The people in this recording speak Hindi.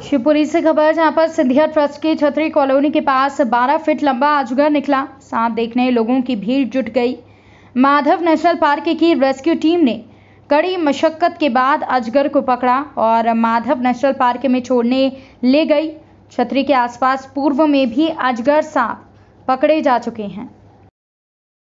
शिवपुरी से खबर, जहां पर सिंधिया ट्रस्ट की छतरी कॉलोनी के पास 12 फीट लंबा अजगर निकला। साथ देखने लोगों की भीड़ जुट गई। माधव नेशनल पार्क की रेस्क्यू टीम ने कड़ी मशक्कत के बाद अजगर को पकड़ा और माधव नेशनल पार्क में छोड़ने ले गई। छतरी के आसपास पूर्व में भी अजगर सांप पकड़े जा चुके हैं।